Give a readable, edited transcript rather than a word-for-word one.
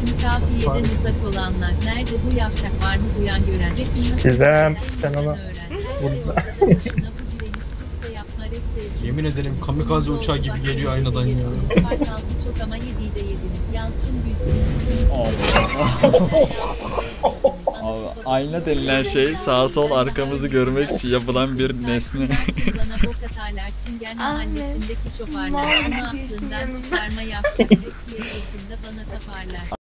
Şimdi kafiyeden uzak olanlar. Nerede bu yavşak var mı duyan gören? Gizem, sen onu burada. Yemin ederim kamikaze uçağı gibi geliyor aynadan ya. Çok ama yediği de yediniz. Yalçın Gülçin. Abi, ayna denilen şey sağ sol arkamızı görmek için yapılan bir nesne. Bana bok atarlar. Çingen mahallesindeki şoförler. Ama aklından çıkarma yavşak. Yakında bana taparlar.